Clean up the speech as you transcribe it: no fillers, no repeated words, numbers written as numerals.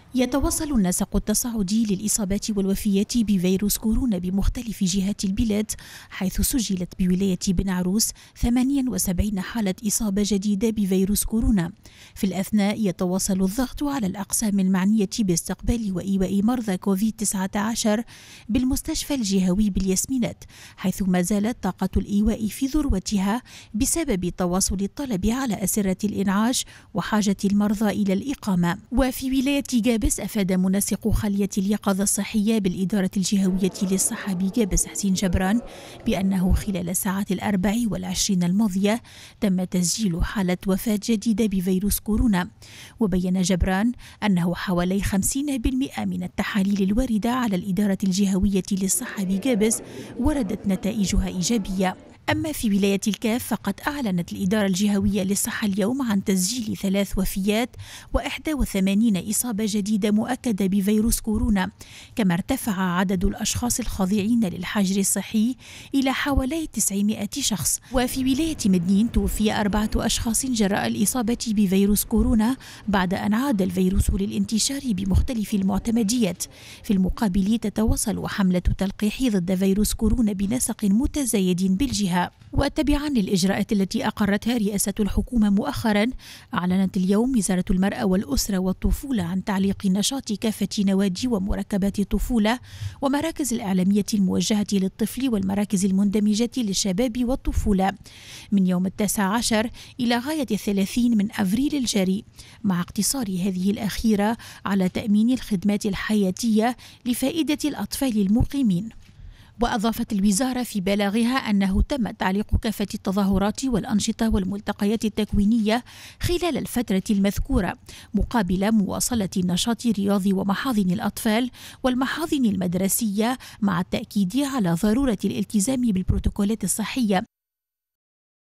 يتواصل النسق التصاعدي للإصابات والوفيات بفيروس كورونا بمختلف جهات البلاد، حيث سجلت بولاية بن عروس 78 حالة إصابة جديدة بفيروس كورونا. في الأثناء يتواصل الضغط على الأقسام المعنية باستقبال وإيواء مرضى كوفيد-19 بالمستشفى الجهوي بالياسمينات، حيث ما زالت طاقة الإيواء في ذروتها بسبب تواصل الطلب على أسرة الإنعاش وحاجة المرضى إلى الإقامة. وفي ولاية جابس أفاد منسق خلية اليقظة الصحية بالإدارة الجهوية للصحة بجابس حسين جبران بأنه خلال الساعات 24 الماضية تم تسجيل حالة وفاة جديدة بفيروس كورونا. وبين جبران أنه حوالي 50% من التحاليل الواردة على الإدارة الجهوية للصحة بجابس وردت نتائجها إيجابية. أما في ولاية الكاف فقد أعلنت الإدارة الجهوية للصحة اليوم عن تسجيل 3 وفيات و81 إصابة جديدة مؤكدة بفيروس كورونا، كما ارتفع عدد الأشخاص الخاضعين للحجر الصحي إلى حوالي 900 شخص. وفي ولاية مدنين توفي 4 أشخاص جراء الإصابة بفيروس كورونا بعد أن عاد الفيروس للانتشار بمختلف المعتمديات. في المقابل تتواصل حملة تلقيح ضد فيروس كورونا بنسق متزايد بالجهة. وتبعا للإجراءات التي أقرتها رئاسة الحكومة مؤخرا، أعلنت اليوم وزارة المرأة والأسرة والطفولة عن تعليق نشاط كافة نوادي ومركبات الطفولة ومراكز الإعلامية الموجهة للطفل والمراكز المندمجة للشباب والطفولة من يوم 19 إلى غاية 30 من أفريل الجاري، مع اقتصار هذه الأخيرة على تأمين الخدمات الحياتية لفائدة الأطفال المقيمين. وأضافت الوزارة في بلاغها أنه تم تعليق كافة التظاهرات والأنشطة والملتقيات التكوينية خلال الفترة المذكورة، مقابل مواصلة نشاط رياضي ومحاضن الأطفال والمحاضن المدرسية، مع التأكيد على ضرورة الالتزام بالبروتوكولات الصحية